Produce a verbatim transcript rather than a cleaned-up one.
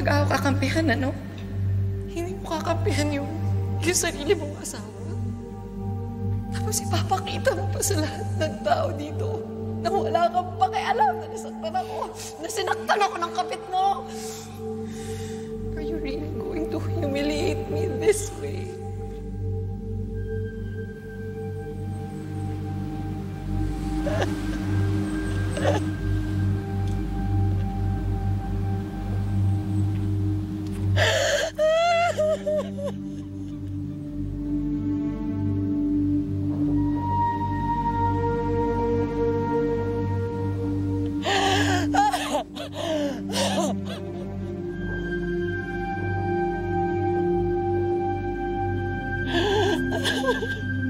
talaga ako kakampihan, ano? Hindi mo kakampihan yung, yung sarili mong asawa. Tapos ipapakita mo pa sa lahat ng tao dito na wala kang pakialam na nasaktan ako, na sinaktan ako ng kapit mo. Are you really going to humiliate me this way? Ha ha ha.